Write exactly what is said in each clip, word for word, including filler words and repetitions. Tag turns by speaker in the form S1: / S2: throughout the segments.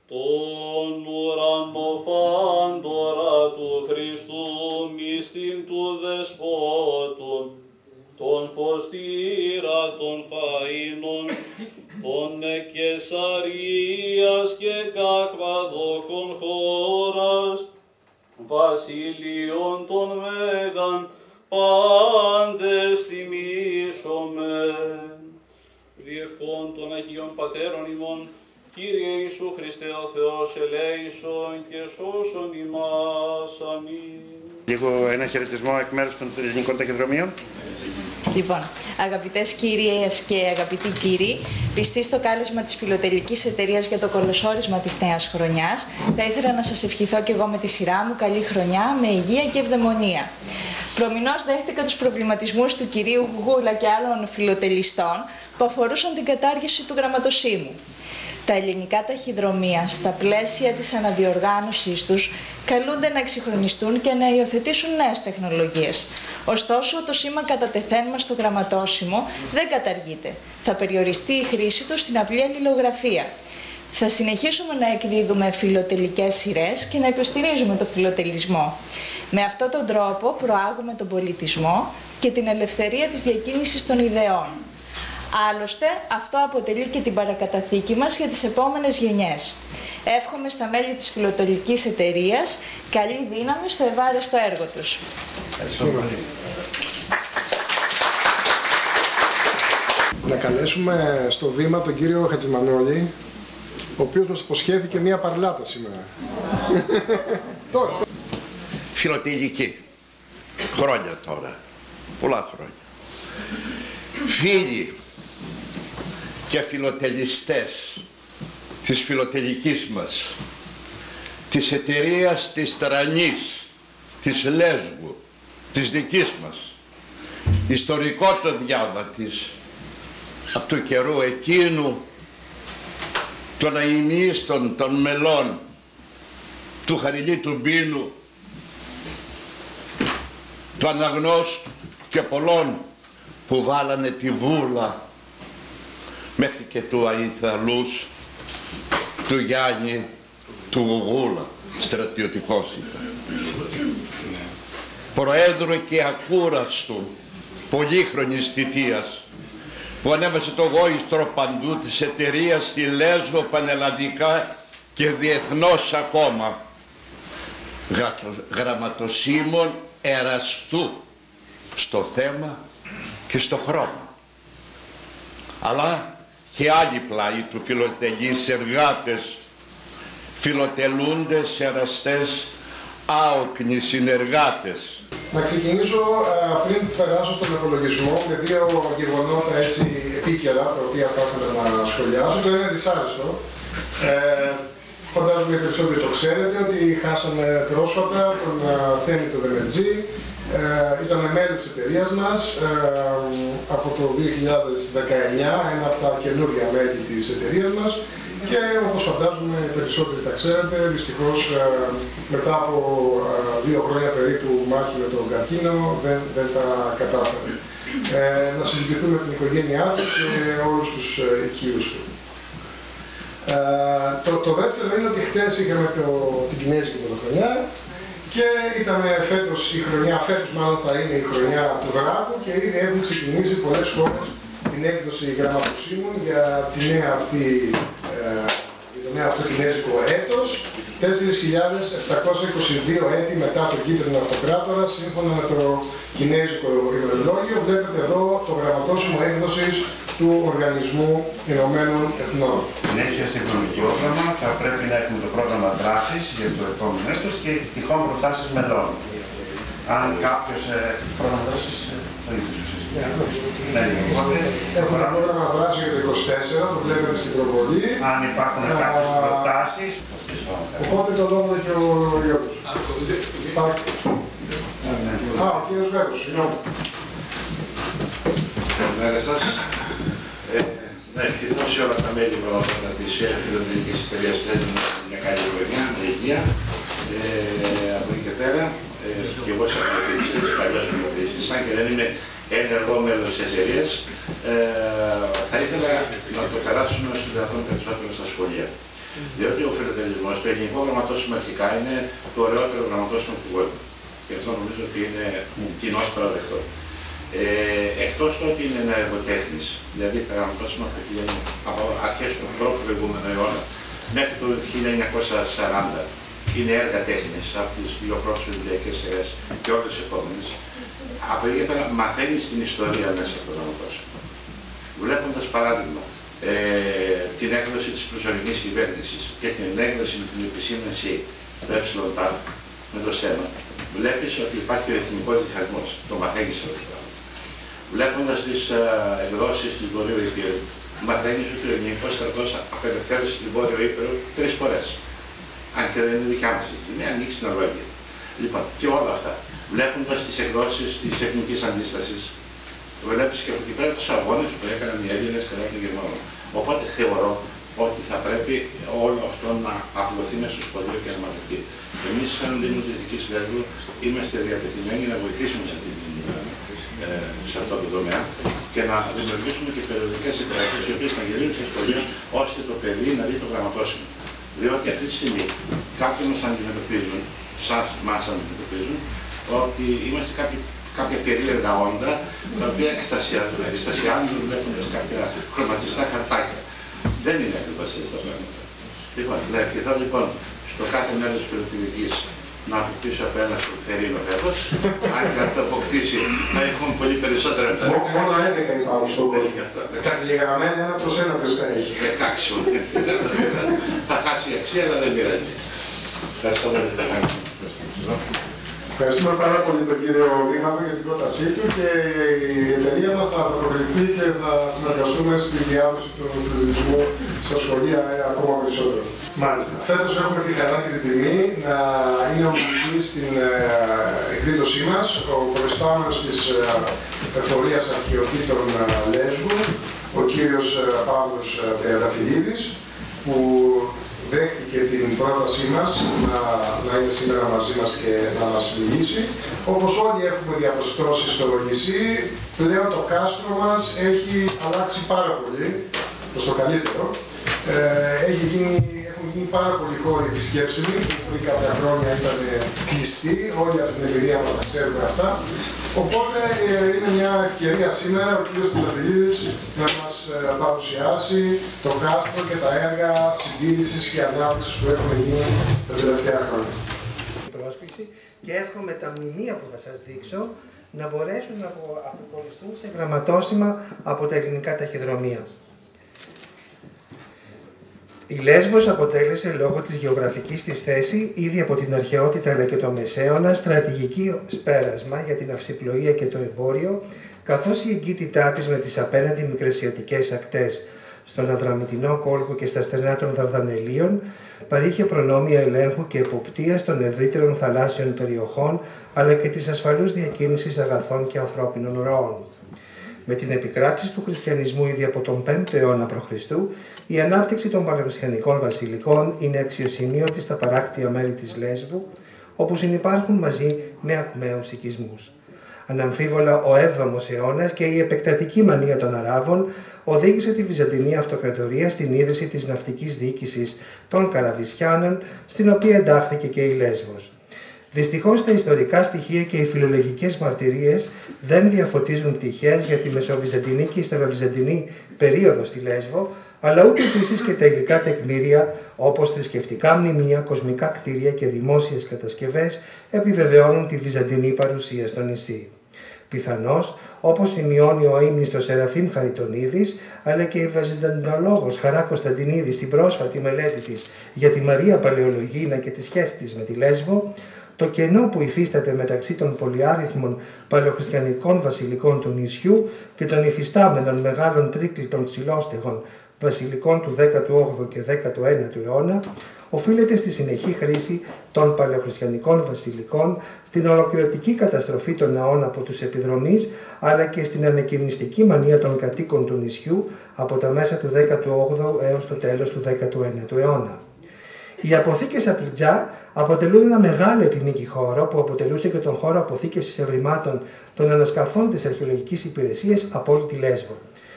S1: τον ουρανοφάντορα του Χριστού μυστήν του Δεσπότου, τον φωστήρα των φαΐνων, των Κεσαρίας και Κακβαδόκων χώρας, βασιλείων των Μέγαν, πάντες τιμήσομεν. Διευχών των Αγίων Πατέρων ημών, Κύριε Ιησού Χριστέ ο Θεός, ελέησον και σώσον ημάς. Αμήν.
S2: Λίγο ένα χαιρετισμό εκ μέρους των ελληνικών ταχυδρομείων.
S3: Λοιπόν, αγαπητές κυρίες και αγαπητοί κύριοι, πιστοί στο κάλεσμα της Φιλοτελικής Εταιρείας για το κολοσόρισμα της νέας χρονιάς, θα ήθελα να σας ευχηθώ και εγώ με τη σειρά μου καλή χρονιά με υγεία και ευδαιμονία. Προμηνώς δέχτηκα τους προβληματισμούς του κυρίου Γουγούλα και άλλων φιλοτελιστών που αφορούσαν την κατάργηση του γραμματοσύμου. Τα ελληνικά ταχυδρομεία, στα πλαίσια της αναδιοργάνωσής τους, καλούνται να εξυγχρονιστούν και να υιοθετήσουν νέες τεχνολογίες. Ωστόσο, το σήμα κατά τεθέν μας στο γραμματόσημο δεν καταργείται. Θα περιοριστεί η χρήση του στην απλή αλληλογραφία. Θα συνεχίσουμε να εκδίδουμε φιλοτελικές σειρές και να υποστηρίζουμε το φιλοτελισμό. Με αυτόν τον τρόπο προάγουμε τον πολιτισμό και την ελευθερία της διακίνησης των ιδεών. Άλλωστε, αυτό αποτελεί και την παρακαταθήκη μας για τις επόμενες γενιές. Εύχομαι στα μέλη της Φιλοτελικής Εταιρείας καλή δύναμη στο ευάρεστο έργο τους.
S2: Ευχαριστώ πολύ.
S4: Να καλέσουμε στο βήμα τον κύριο Χατζημανόλη, ο οποίος μας υποσχέθηκε μία παρλάτα σήμερα. Τώρα.
S5: Φιλοτελική. Χρόνια τώρα. Πολλά χρόνια. Φίλοι και φιλοτελιστές της φιλοτελικής μας, της εταιρείας της Τρανής, της Λέσβου, της δικής μας, ιστορικό το διάβα της, από του καιρού εκείνου, των αημίστων, των μελών, του Χαριλή του Μπίνου, του Αναγνώστου και πολλών που βάλανε τη βούλα μέχρι και του Αϊθαλούς, του Γιάννη, του Γουγούλα, στρατιωτικός ήταν. Προέδρου και ακούραστου πολύχρονης θητείας που ανέβασε το γόηστρο παντού της εταιρείας στη Λέσβο πανελλαδικά και διεθνώς ακόμα. Γραμματοσύμων εραστού στο θέμα και στο χρόνο. Αλλά και άλλη πλάι του φιλοτελείς εργάτες, φιλοτελούντες, εραστές, άοκνοι συνεργάτες.
S4: Να ξεκινήσω ε, πριν περάσω στον απολογισμό με δύο γεγονότα έτσι επίκαιρα, τα οποία θα ήθελα να σχολιάσω. Το ένα είναι δυσάρεστο. Ε, φαντάζομαι οι περισσότεροι το ξέρετε ότι χάσαμε πρόσφατα τον Θέμη του Δεμετζή. Ε, ήταν μέλος της εταιρείας μας ε, από το δύο χιλιάδες δεκαεννιά, ένα από τα καινούργια μέλη της εταιρείας μας, και όπως φαντάζομαι περισσότεροι τα ξέρετε, δυστυχώς ε, μετά από ε, δύο χρόνια περίπου μάχη με τον καρκίνο δεν, δεν τα κατάφερε. Ε, να συλληπιθούμε την οικογένειά του και όλους τους ε, οικείους του. Ε, το, το δεύτερο είναι ότι χτες είχαμε το, την Κινέζικη Πρωτοχρονιά και ήταν φέτος η χρονιά, φέτος μάλλον θα είναι η χρονιά του Δράκου και ήδη έχουν ξεκινήσει πολλές χώρες την έκδοση γραμματοσύμων για τη νέα αυτή, ε, για το νέο αυτό κινέζικο έτος, τέσσερις χιλιάδες επτακόσια είκοσι δύο έτη μετά τον κίτρινο αυτοκράτορα, σύμφωνα με το κινέζικο ημερολόγιο. Βλέπετε εδώ το γραμματόσυμο έκδοσης του Οργανισμού Ηνωμένων Εθνών.
S2: Συνέχεια σε χρονικό πρόγραμμα θα πρέπει να έχουμε το πρόγραμμα δράσης για το επόμενο έτος και τυχόν προτάσεις μελών. Αν κάποιος ε, πρόγραμμα δράσης ε, το ίδιο ουσιαστικά. Ναι, οπότε
S4: έχουμε ένα πρόγραμμα δράσης για το είκοσι τέσσερα, το βλέπετε στην προβολή.
S2: Αν υπάρχουν uh, κάποιες προτάσεις.
S4: Οπότε το λόγο έχει ο Γιώργος. Υπάρχει. Α, ο κύριος Βέβος, συγγνώμη.
S6: Καλημέρα σας. Ε, να ευχηθώ σε όλα τα μέλη της Φιλοτελικής Εταιρείας θέλουμε μια καλή χρονιά, με υγεία. Ε, από εκεί και πέρα, ε, και εγώ σαν φιλοτελιστής, παλιός φιλοτελιστής, αν και δεν είμαι ενεργό μέλος της εταιρείας, ε, θα ήθελα να το περάσουμε όσο δυνατόν περισσότερο στα σχολεία. Διότι ο φιλοτελισμός, το ελληνικό γραμματόσημα αρχικά είναι το ωραιότερο γραμματόσημα του κόσμου. Και αυτό νομίζω ότι είναι κοινώς παραδεκτό. Ε, εκτός του ότι είναι ενεργοτέχνης, δηλαδή τα γραμματόσημα από αρχές του πρώτου προηγούμενου αιώνα μέχρι το χίλια εννιακόσια σαράντα είναι έργα τέχνης από τις δύο πρώτες βιβλιακές σειρές και όλες τις επόμενες. Από εκεί πέρα μαθαίνεις την ιστορία μέσα από το γραμματόσημα. Βλέποντας παράδειγμα ε, την έκδοση της προσωρινής κυβέρνησης και την έκδοση με την επισήμανση του ΕΠ με το στέμα, βλέπεις ότι υπάρχει ο εθνικός διχασμός. Το μαθαίνεις αυτό το πράγμα. Βλέποντας τις uh, εκδόσεις της Βορείου Υπήρου, μαθαίνεις ότι ο ελληνικός στρατός απελευθέρωσε την Βόρειο Ήπειρο τρεις φορές. Αν και δεν είναι δικιά μας τη στιγμή, ανοίξει στην Νορβηγία. Λοιπόν, και όλα αυτά. Βλέποντας τις εκδόσεις της Εθνικής Αντίστασης, βλέπεις και από εκεί πέρα τους αγώνες που έκαναν οι Έλληνες κατά των Γερμανών. Οπότε θεωρώ ότι θα πρέπει όλο αυτό να απλωθεί μέσα στο σχολείο και να μαθευτεί. Εμείς, σαν Δήμος Δυτικής Λέσβου, είμαστε διατεθειμένοι να βοηθήσουμε σε, αυτή, ε, σε αυτό το τομέα και να δημιουργήσουμε και περιοδικές εκδράσεις, οι οποίες να γυρίζουν σε σχολεία, ώστε το παιδί να δει το γραμματόσημο. Διότι αυτή τη στιγμή κάποιοι μας αντιμετωπίζουν, σας μας αντιμετωπίζουν, ότι είμαστε κάποιοι, κάποια περίεργα όντα, τα οποία εκστασιάζουν βλέποντας κάποια χρωματιστά χαρτάκια. Δεν είναι ακριβώς έτσι τα πράγματα. Λοιπόν, να ευχηθώ λοιπόν στο κάθε μέρος της περιοδικής να αποκτήσω από ένα σοφερίνο βέβος. Αν και αυτό αποκτήσει θα έχουμε πολύ περισσότερα από τα δέκα.
S4: Μόνο έντεκα υπάρχουν στον κόσμο. Καταγεγραμμένα ένα προς ένα προς τα έχει.
S6: Εντάξει, θα χάσει η αξία, αλλά δεν πειράζει. Ευχαριστώ πολύ.
S4: Ευχαριστούμε πάρα πολύ τον κύριο Δήμαρχο για την πρότασή του και η εταιρεία μας θα προχωρηθεί και θα συνεργαστούμε στη διάδοση του φιλοτελισμού στα σχολεία ακόμα περισσότερο. Μάλιστα. Φέτος έχουμε τη χαρά και την τιμή να είναι ομιλητής στην εκδήλωσή μας ο προϊστάμενος της Εφορίας Αρχαιοτήτων Λέσβου, ο κύριος Παύλος Τριανταφυλλίδης, που δέχτηκε την πρότασή μας να, να είναι σήμερα μαζί μας και να μας μιλήσει. Όπως όλοι έχουμε διαπιστώσει στο νησί, πλέον το κάστρο μας έχει αλλάξει πάρα πολύ, προς το καλύτερο. Ε, έχει γίνει, έχουν γίνει πάρα πολλοί χώροι επισκέψιμοι, που πριν κάποια χρόνια ήταν κλειστοί, όλοι από την εμπειρία μας τα ξέρουμε αυτά. Οπότε ε, είναι μια ευκαιρία σήμερα ο κ. Τριανταφυλλίδης να μας ε, παρουσιάσει το κάστρο και τα έργα συντήρησης και ανάπτυξης που έχουν γίνει τα τελευταία χρόνια.
S7: Πρόσκληση και εύχομαι τα μνημεία που θα σας δείξω να μπορέσουν να αποκοριστούν σε γραμματόσημα από τα ελληνικά ταχυδρομεία. Η Λέσβος αποτέλεσε λόγω της γεωγραφικής της θέση ήδη από την αρχαιότητα αλλά και το Μεσαίωνα στρατηγική πέρασμα για την αυσιπλοεία και το εμπόριο, καθώς η εγκύτητά της με τις απέναντι μικρασιατικές ακτές στον Αδραμητινό κόλπο και στα στενά των Δαρδανελίων παρήχε προνόμια ελέγχου και εποπτείας των ευρύτερων θαλάσσιων περιοχών αλλά και της ασφαλούς διακίνησης αγαθών και ανθρώπινων ροών. Με την επικράτηση του χριστιανισμού ήδη από τον πέμπτο αιώνα π.Χ., η ανάπτυξη των παλαιοχριστιανικών βασιλικών είναι αξιοσημείωτη στα παράκτια μέρη της Λέσβου, όπου συνυπάρχουν μαζί με ακμαίους οικισμούς. Αναμφίβολα, ο έβδομος αιώνας και η επεκτατική μανία των Αράβων οδήγησε τη Βυζαντινή Αυτοκρατορία στην ίδρυση της ναυτικής διοίκησης των Καραβισιάνων, στην οποία εντάχθηκε και η Λέσβος. Δυστυχώς τα ιστορικά στοιχεία και οι φιλολογικές μαρτυρίες δεν διαφωτίζουν πτυχές για τη Μεσοβυζαντινή και Ιστεροβυζαντινή περίοδο στη Λέσβο, αλλά ούτε επίσης και τα υλικά τεκμήρια όπως θρησκευτικά μνημεία, κοσμικά κτίρια και δημόσιες κατασκευές επιβεβαιώνουν τη βυζαντινή παρουσία στο νησί. Πιθανώς, όπως σημειώνει ο αείμνηστος Σεραφείμ Χαριτονίδης, αλλά και η βυζαντινολόγος Χαρά Κωνσταντινίδη στην πρόσφατη μελέτη της για τη Μαρία Παλαιολογίνα και τη σχέση της με τη Λέσβο, το κενό που υφίσταται μεταξύ των πολυάριθμων παλαιοχριστιανικών βασιλικών του νησιού και των υφιστάμενων μεγάλων τρίκλητων ψηλόστεγων βασιλικών του δέκατου όγδοου και δέκατου ένατου αιώνα, οφείλεται στη συνεχή χρήση των παλαιοχριστιανικών βασιλικών, στην ολοκληρωτική καταστροφή των ναών από τους επιδρομείς, αλλά και στην ανεκκινιστική μανία των κατοίκων του νησιού από τα μέσα του δέκατου όγδοου έως το τέλος του δέκατου ένατου αιώνα. Οι αποθήκες Απλιτζά αποτελούν ένα μεγάλο επιμήκη χώρο που αποτελούσε και τον χώρο αποθήκευσης ευρημάτων των ανασκαφών της αρχαιολογικής υπηρεσίας από όλη τη Λέσβο.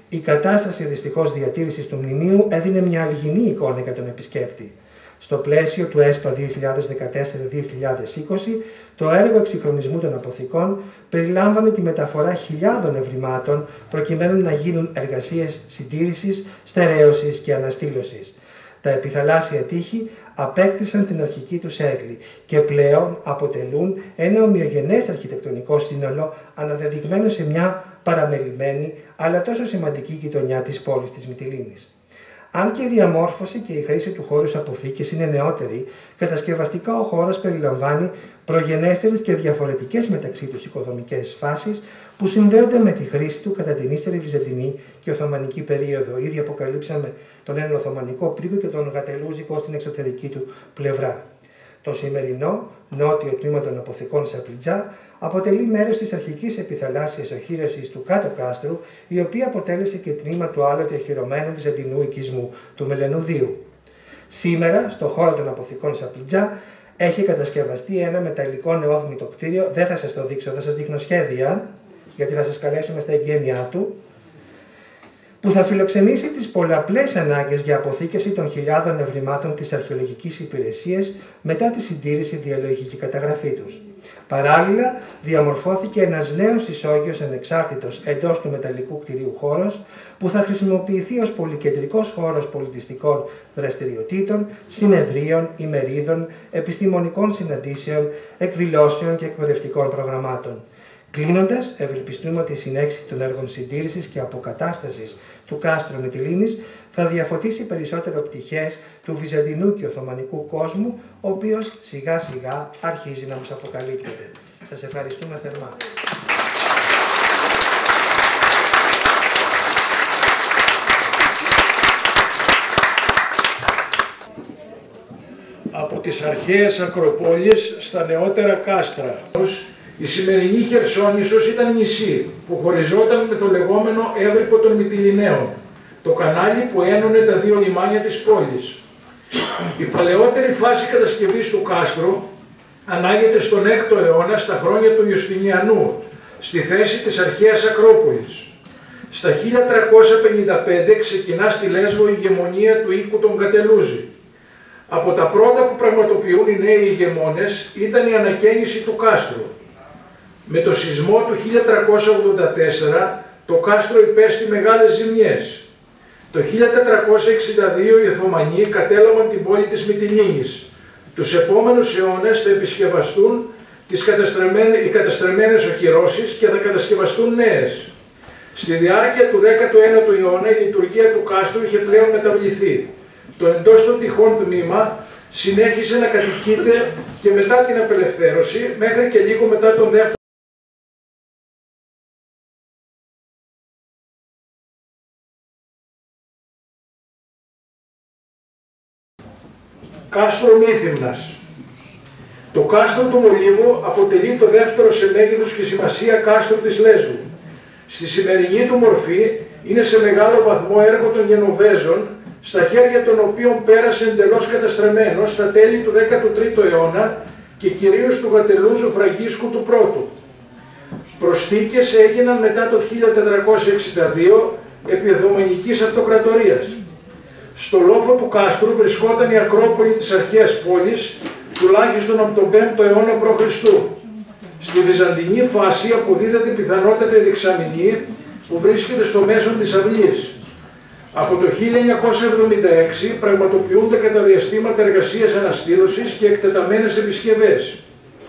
S7: Η κατάσταση δυστυχώς διατήρησης του μνημείου έδινε μια αλγινή εικόνα για τον επισκέπτη. Στο πλαίσιο του ΕΣΠΑ δύο χιλιάδες δεκατέσσερα δύο χιλιάδες είκοσι, το έργο εξυγχρονισμού των αποθηκών περιλάμβανε τη μεταφορά χιλιάδων ευρημάτων προκειμένου να γίνουν εργασίες συντήρησης, στερέωσης και αναστήλωσης. Τα επιθαλάσσια τείχη απέκτησαν την αρχική τους έγκλη και πλέον αποτελούν ένα ομοιογενές αρχιτεκτονικό σύνολο αναδεδειγμένο σε μια παραμελημένη αλλά τόσο σημαντική γειτονιά της πόλης της Μυτιλήνης. Αν και η διαμόρφωση και η χρήση του χώρου αποθήκης είναι νεότερη, κατασκευαστικά ο χώρος περιλαμβάνει προγενέστερες και διαφορετικές μεταξύ τους οικοδομικές φάσεις που συνδέονται με τη χρήση του κατά την ύστερη Βυζαντινή και Οθωμανική περίοδο. Ήδη αποκαλύψαμε τον έναν Οθωμανικό πρίκο και τον Γατελούζικο στην εξωτερική του πλευρά. Το σημερινό νότιο τμήμα των αποθηκών Σαπλιτζά αποτελεί μέρος της αρχικής επιθαλάσσιας οχύρωσης του κάτω κάστρου, η οποία αποτέλεσε και τμήμα του άλλοτε οχυρωμένου βυζαντινού οικισμού του Μελενουδίου. Σήμερα, στο χώρο των αποθηκών Σαπλιτζά, έχει κατασκευαστεί ένα μεταλλικό νεόδμητο κτίριο. Δεν θα σας το δείξω, θα σας δείχνω σχέδια, γιατί θα σας καλέσουμε στα εγγένειά του, που θα φιλοξενήσει τις πολλαπλές ανάγκες για αποθήκευση των χιλιάδων ευρημάτων της αρχαιολογικής υπηρεσίας μετά τη συντήρηση, διαλογική και καταγραφή τους. Παράλληλα, διαμορφώθηκε ένας νέος ισόγειος ανεξάρτητος εντός του μεταλλικού κτηρίου χώρος, που θα χρησιμοποιηθεί ως πολυκεντρικός χώρος πολιτιστικών δραστηριοτήτων, συνεδρίων, ημερίδων, επιστημονικών συναντήσεων, εκδηλώσεων και εκπαιδευτικών προγραμμάτων. Κλείνοντας, ευελπιστούμε ότι η συνέχιση των έργων συντήρησης και αποκατάστασης του κάστρου Μυτιλήνης θα διαφωτίσει περισσότερο πτυχές του βυζαντινού και οθωμανικού κόσμου, ο οποίος σιγά σιγά αρχίζει να μας αποκαλύπτεται. Σας ευχαριστούμε θερμά.
S8: Από τις αρχαίες Ακροπόλεις στα νεότερα κάστρα. Η σημερινή Χερσόνησος ήταν νησί που χωριζόταν με το λεγόμενο Εύρυπο των Μυτιληναίων, το κανάλι που ένωνε τα δύο λιμάνια της πόλης. Η παλαιότερη φάση κατασκευής του κάστρου ανάγεται στον έκτο αιώνα στα χρόνια του Ιουστινιανού, στη θέση της αρχαίας Ακρόπολης. Στα χίλια τριακόσια πενήντα πέντε ξεκινά στη Λέσβο η ηγεμονία του οίκου των Κατελούζη. Από τα πρώτα που πραγματοποιούν οι νέοι ηγεμόνες ήταν η ανακαίνιση του κάστρου. Με το σεισμό του χίλια τριακόσια ογδόντα τέσσερα το κάστρο υπέστη μεγάλες ζημιές. Το χίλια τετρακόσια εξήντα δύο οι Οθωμανοί κατέλαβαν την πόλη της Μυτιλήνης. Τους επόμενους αιώνες θα επισκευαστούν τις καταστρεμμένες, οι καταστρεμμένες οχυρώσεις και θα κατασκευαστούν νέες. Στη διάρκεια του δέκατου ένατου αιώνα η λειτουργία του κάστρου είχε πλέον μεταβληθεί. Το εντός των τυχών τμήμα συνέχισε να κατοικείται και μετά την απελευθέρωση μέχρι και λίγο μετά τον δεύτερο. Κάστρο Μύθυμνας. Το κάστρο του Μολύβου αποτελεί το δεύτερο σε μέγεθος και σημασία κάστρο της Λέσβου. Στη σημερινή του μορφή είναι σε μεγάλο βαθμό έργο των Γενοβέζων, στα χέρια των οποίων πέρασε εντελώς καταστραμμένο στα τέλη του δέκατου τρίτου αιώνα και κυρίως του Γατελούζου Φραγκίσκου του πρώτου. Προσθήκες έγιναν μετά το χίλια τετρακόσια εξήντα δύο επί Οθωμανικής Αυτοκρατορίας. Στο λόφο του κάστρου βρισκόταν η Ακρόπολη της αρχαίας πόλης, τουλάχιστον από τον πέμπτο αιώνα π.Χ. Στη βυζαντινή φάση αποδίδεται πιθανότατα η δεξαμηνή που βρίσκεται στο μέσον της αυλής. Από το χίλια εννιακόσια εβδομήντα έξι πραγματοποιούνται κατά διαστήματα εργασίες αναστήλωσης και εκτεταμένες επισκευές.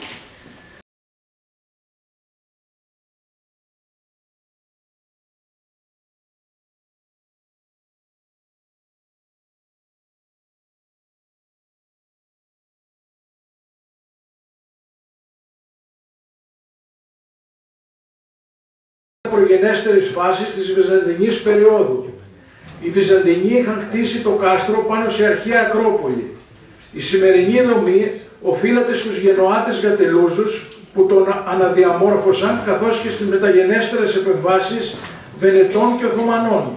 S8: Προγενέστερης φάσης της Βυζαντινής περίοδου. Οι Βυζαντινοί είχαν χτίσει το κάστρο πάνω σε αρχαία Ακρόπολη. Η σημερινή δομή οφείλεται στους Γενοάτες Γατελούζους που τον αναδιαμόρφωσαν, καθώς και στις μεταγενέστερες επεμβάσεις Βενετών και Οθωμανών.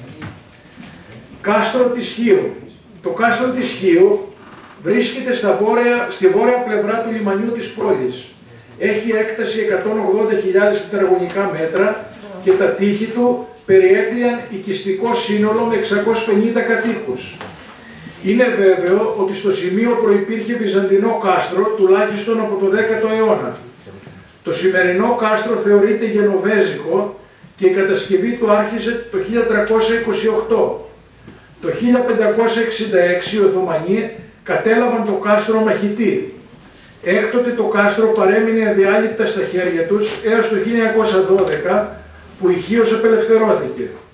S8: Κάστρο της Χίου. Το κάστρο της Χίου βρίσκεται στα βόρεια, στη βόρεια πλευρά του λιμανιού της πόλης. Έχει έκταση εκατόν ογδόντα χιλιάδες τετραγωνικά μέτρα και τα τείχη του περιέκλειαν οικιστικό σύνολο με εξακόσιους πενήντα κατοίκους. Είναι βέβαιο ότι στο σημείο προϋπήρχε βυζαντινό κάστρο τουλάχιστον από το δέκατο αιώνα. Το σημερινό κάστρο θεωρείται γενοβέζικο και η κατασκευή του άρχισε το χίλια τριακόσια είκοσι οκτώ. Το χίλια πεντακόσια εξήντα έξι οι Οθωμανοί κατέλαβαν το κάστρο Μαχητή. Έκτοτε το κάστρο παρέμεινε αδιάλειπτα στα χέρια τους έως το χίλια εννιακόσια δώδεκα που η Χίος απελευθερώθηκε.